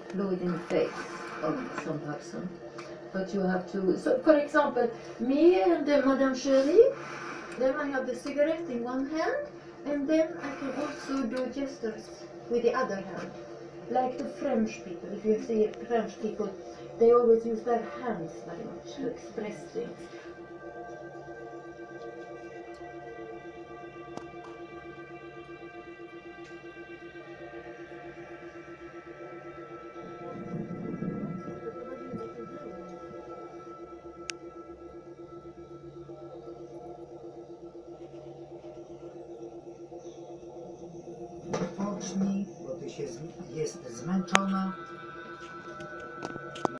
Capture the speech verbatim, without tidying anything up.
fluid in the face of some person. But you have to, so for example, me and uh, Madame Cherie, then I have the cigarette in one hand, and then I can also do gestures with the other hand. Like the French people, if you see French people, they always use their hands very much to express things. Odpocznij, bo ty się z, jest zmęczona.